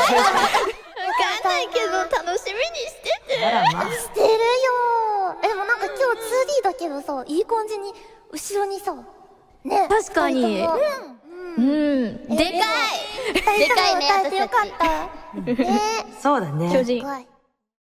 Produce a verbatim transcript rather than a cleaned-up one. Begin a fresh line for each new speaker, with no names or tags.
ないけど楽しみにしてて。
あらまあ。
してるよー。え、でもなんか今日 ツーディー だけどさ、いい感じに、後ろにさ、ね。
確かに。うん。でかい。
でかいね、歌えてよかった。ね。
そうだね。
巨人。